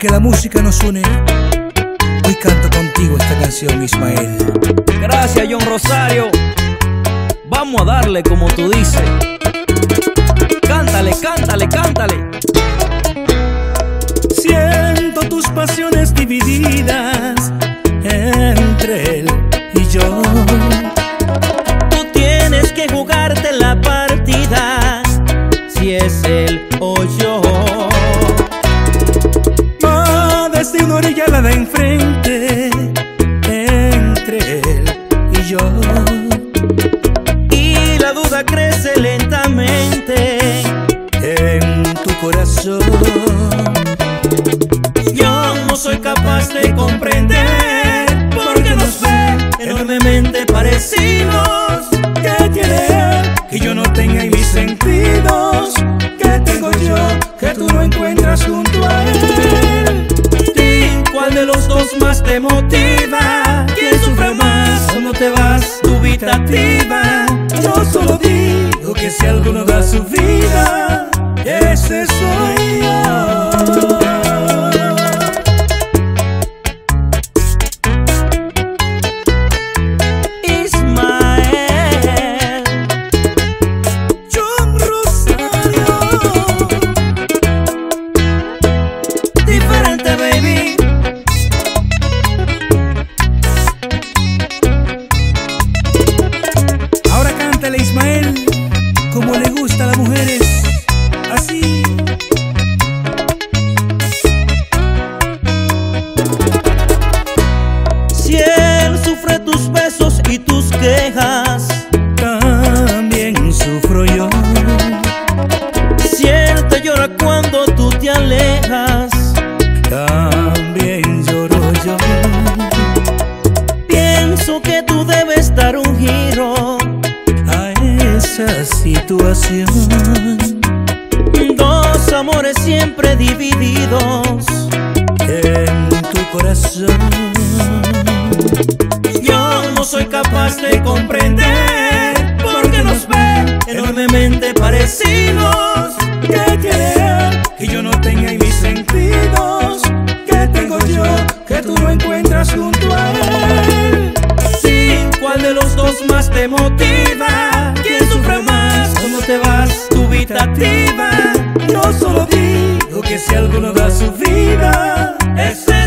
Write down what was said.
aunque la música nos une, hoy canto contigo esta canción, Ismael. Gracias, John Rosario. Vamos a darle como tú dices. Cántale, cántale, cántale. Siento tus pasiones divididas entre él y yo. Tú tienes que jugarte la partida, si es él o yo. Desde una orilla a la de enfrente, entre él y yo. Y la duda crece lentamente en tu corazón. Yo no soy capaz de comprender porque nos ve enormemente parecidos. ¿Qué tiene él que yo no tenga en mis sentidos? ¿Qué tengo yo que tú no encuentras junto a él? ¿Cuál de los dos más te motiva? ¿Quién sufre más cuando te vas dubitativa? Yo solo digo que si alguno da su vida, ese soy yo. Ismael, como le gusta a las mujeres, así. Si él sufre tus besos y tus quejas, también sufro yo. Si él te llora cuando tú te alejas, también lloro yo. Pienso que tú debes dar un giro esa situación. Dos amores siempre divididos en tu corazón. Yo no soy capaz de comprender porque nos ve enormemente parecidos. ¿Qué tiene él que yo no tenga en mis sentidos? ¿Qué tengo yo que tú no encuentras junto a él? Sí, ¿cuál de los dos más te motiva? ¿Quién sufre más cuando te vas dubitativa? Yo solo digo que si alguno da su vida, ese